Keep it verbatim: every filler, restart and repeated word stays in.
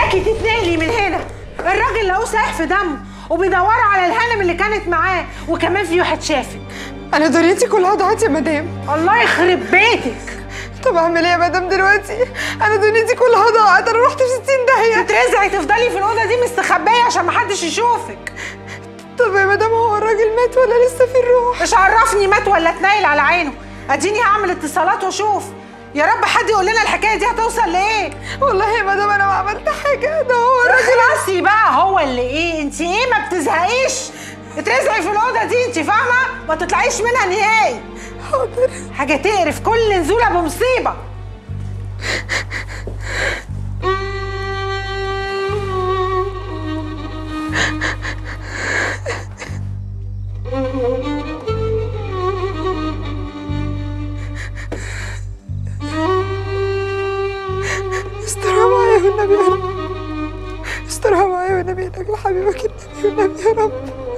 اياكي تتنقلي من هنا. الراجل لقوه سايح في دمه وبيدوروا على الهانم اللي كانت معاه، وكمان في واحد شافك. انا دنيتي كلها ضاعت يا مدام. الله يخرب بيتك. طب اعمل ايه يا مدام دلوقتي؟ انا دنيتي كلها ضاعت، انا رحت في ستين داهيه. تترزعي تفضلي في الاوضه دي مستخبيه عشان محدش يشوفك. طب يا مدام هو الراجل مات ولا لسه في الروح؟ مش عرفني مات ولا اتنيل على عينه، اديني هعمل اتصالات واشوف. يا رب حد يقول لنا الحكايه دي هتوصل لايه. والله يا مدام انا ما عملت حاجه، ده هو الراجل. خلاصي بقى، هو اللي ايه؟ انت ايه ما بتزهقيش؟ اترزعي في الاوضه دي، انت فاهمه؟ ما تطلعيش منها نهائي. حاضر. حاجه تقرف كل نزوله بمصيبه. استرها معايا والنبي يا رب، استرها معايا والنبي، لاجل حبيبك النبي والنبي يا رب.